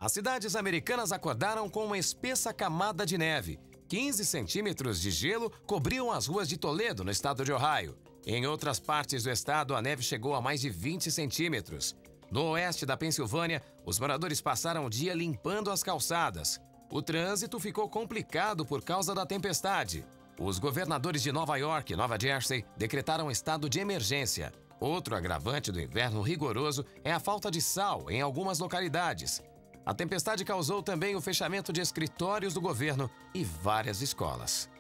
As cidades americanas acordaram com uma espessa camada de neve. 15 centímetros de gelo cobriam as ruas de Toledo, no estado de Ohio. Em outras partes do estado, a neve chegou a mais de 20 centímetros. No oeste da Pensilvânia, os moradores passaram o dia limpando as calçadas. O trânsito ficou complicado por causa da tempestade. Os governadores de Nova York e Nova Jersey decretaram estado de emergência. Outro agravante do inverno rigoroso é a falta de sal em algumas localidades. A tempestade causou também o fechamento de escritórios do governo e várias escolas.